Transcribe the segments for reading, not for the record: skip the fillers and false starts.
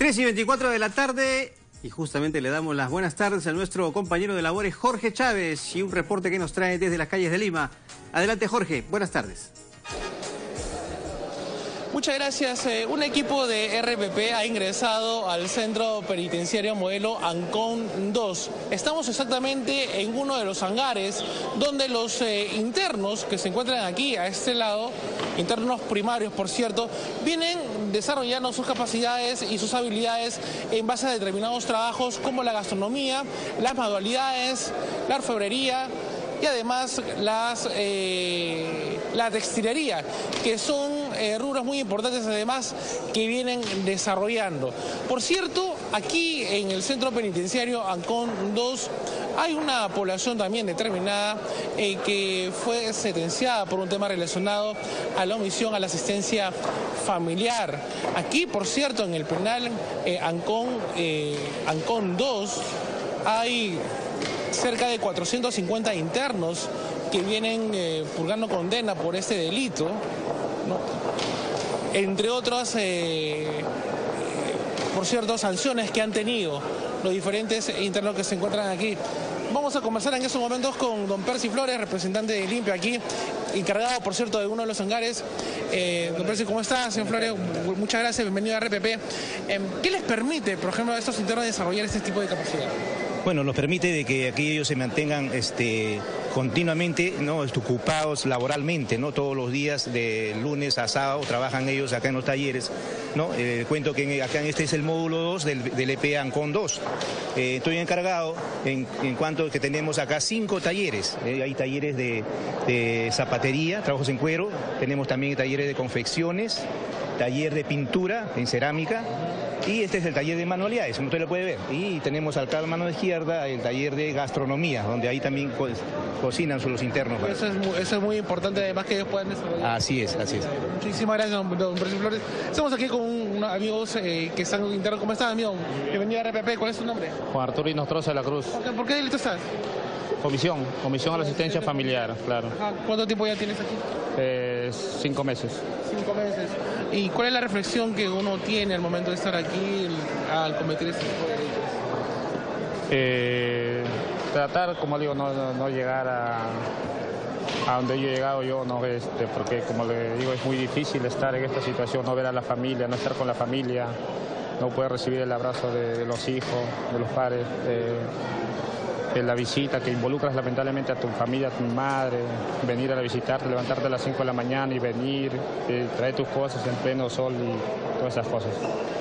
3:24 de la tarde y justamente le damos las buenas tardes a nuestro compañero de labores Jorge Chávez y un reporte que nos trae desde las calles de Lima. Adelante Jorge, buenas tardes. Muchas gracias. Un equipo de RPP ha ingresado al centro penitenciario modelo Ancón 2. Estamos exactamente en uno de los hangares donde los internos que se encuentran aquí a este lado, internos primarios por cierto, vienen desarrollando sus capacidades y sus habilidades en base a determinados trabajos como la gastronomía, las manualidades, la orfebrería y además la textilería, que son rubros muy importantes además que vienen desarrollando. Por cierto, aquí en el centro penitenciario Ancón 2 hay una población también determinada que fue sentenciada por un tema relacionado a la omisión a la asistencia familiar. Aquí, por cierto, en el penal Ancón 2 hay cerca de 450 internos que vienen purgando condena por este delito, ¿no? Entre otras, por cierto, sanciones que han tenido los diferentes internos que se encuentran aquí. Vamos a conversar en estos momentos con don Percy Flores, representante de Limpia aquí, encargado, por cierto, de uno de los hangares. Don Percy, ¿cómo está, señor Flores? Muchas gracias, bienvenido a RPP. ¿Qué les permite, por ejemplo, a estos internos desarrollar este tipo de capacidad? Bueno, nos permite de que aquí ellos se mantengan continuamente, ¿no?, ocupados laboralmente, ¿no? Todos los días de lunes a sábado trabajan ellos acá en los talleres, ¿no? Cuento que acá este es el módulo 2 del EP Ancón 2. Estoy encargado en cuanto que tenemos acá 5 talleres. Hay talleres de zapatería, trabajos en cuero, tenemos también talleres de confecciones, taller de pintura en cerámica, y este es el taller de manualidades, como usted lo puede ver. Y tenemos acá a la mano izquierda el taller de gastronomía, donde ahí también cocinan los internos. Eso es muy importante, además que ellos puedan desarrollar. Así es, así es. Muchísimas gracias, don Percy Flores. Estamos aquí con unos amigos que están internos. ¿Cómo están, amigo? Bienvenido a RPP. ¿Cuál es su nombre? Juan Arturo Inostroza de la Cruz. ¿Por qué delito estás? Comisión a la asistencia familiar, claro. ¿Cuánto tiempo ya tienes aquí? 5 meses. 5 meses. ¿Y cuál es la reflexión que uno tiene al momento de estar aquí al cometer este tipo de delitos? Tratar, como digo, no llegar a donde yo he llegado yo, no, porque como le digo, es muy difícil estar en esta situación, no ver a la familia, no estar con la familia, no poder recibir el abrazo de los hijos, de los padres, de la visita, que involucras lamentablemente a tu familia, a tu madre, venir a visitarte, levantarte a las 5 de la mañana y venir, traer tus cosas en pleno sol y todas esas cosas.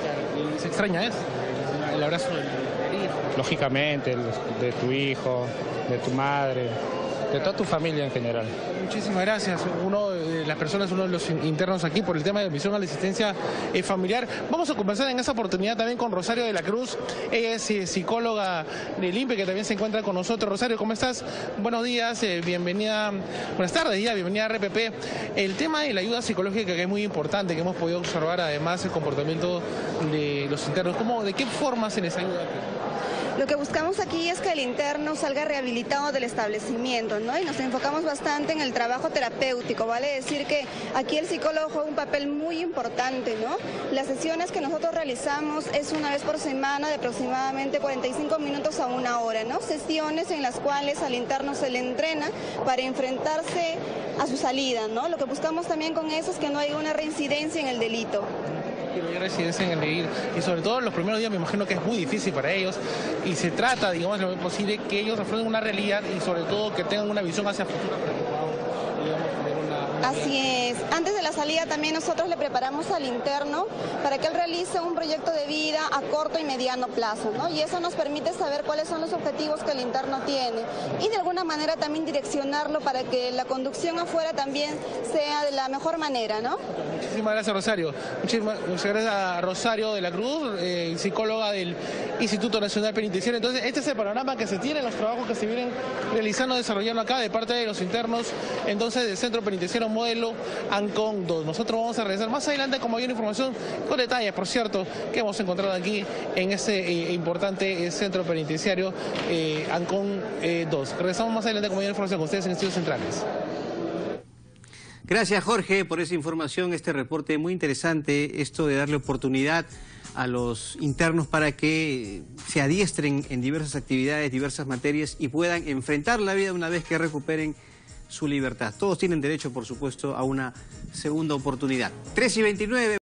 ¿Y se extraña eso? El abrazo del hijo. Lógicamente, de tu hijo, de tu madre, de toda tu familia en general. Muchísimas gracias. Uno de los internos aquí por el tema de omisión a la asistencia familiar. Vamos a conversar en esa oportunidad también con Rosario de la Cruz. Ella es psicóloga de Limpia, que también se encuentra con nosotros. Rosario, ¿cómo estás? Buenos días, bienvenida, buenas tardes ya, bienvenida a RPP. El tema de la ayuda psicológica, que es muy importante, que hemos podido observar además el comportamiento de los internos. ¿De qué forma se les ayuda aquí? Lo que buscamos aquí es que el interno salga rehabilitado del establecimiento, ¿no? Y nos enfocamos bastante en el trabajo terapéutico, vale decir que aquí el psicólogo juega un papel muy importante, ¿no? Las sesiones que nosotros realizamos es una vez por semana de aproximadamente 45 minutos a 1 hora, ¿no? Sesiones en las cuales al interno se le entrena para enfrentarse a su salida, ¿no? Lo que buscamos también con eso es que no haya una reincidencia en el delito. Residencia en el leer, y sobre todo en los primeros días me imagino que es muy difícil para ellos y se trata, digamos, lo posible que ellos afronten una realidad y sobre todo que tengan una visión hacia futuro para que puedan, digamos, tener una Así es. Antes de la salida también nosotros le preparamos al interno para que él realice un proyecto de vida a corto y mediano plazo, ¿no? Y eso nos permite saber cuáles son los objetivos que el interno tiene y de alguna manera también direccionarlo para que la conducción afuera también sea de la mejor manera, ¿no? Muchísimas gracias, Rosario. Muchas gracias a Rosario de la Cruz, psicóloga del Instituto Nacional Penitenciario. Entonces, este es el panorama que se tiene, los trabajos que se vienen realizando, desarrollando acá de parte de los internos, entonces, del Centro Penitenciario Modelo Ancón 2. Nosotros vamos a regresar más adelante con mayor información, con detalles, por cierto, que hemos encontrado aquí en ese importante Centro Penitenciario Ancón 2. Regresamos más adelante con mayor información con ustedes en Estudios Centrales. Gracias, Jorge, por esa información, este reporte muy interesante, esto de darle oportunidad a los internos para que se adiestren en diversas actividades, diversas materias y puedan enfrentar la vida una vez que recuperen su libertad. Todos tienen derecho, por supuesto, a una segunda oportunidad. 3:29.